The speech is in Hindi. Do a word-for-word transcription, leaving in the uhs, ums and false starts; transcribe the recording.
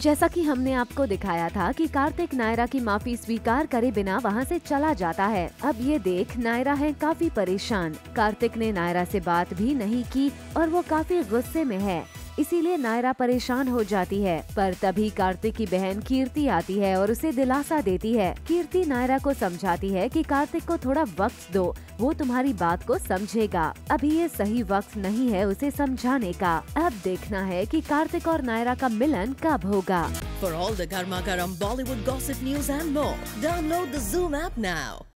जैसा कि हमने आपको दिखाया था कि कार्तिक नायरा की माफी स्वीकार करे बिना वहां से चला जाता है। अब ये देख नायरा है काफी परेशान। कार्तिक ने नायरा से बात भी नहीं की और वो काफी गुस्से में है, इसीलिए नायरा परेशान हो जाती है। पर तभी कार्तिक की बहन कीर्ति आती है और उसे दिलासा देती है। कीर्ति नायरा को समझाती है कि कार्तिक को थोड़ा वक्त दो, वो तुम्हारी बात को समझेगा। अभी ये सही वक्त नहीं है उसे समझाने का। अब देखना है कि कार्तिक और नायरा का मिलन कब होगा। For all the Garma Garam Bollywood gossip news and more, download the Zoom app now.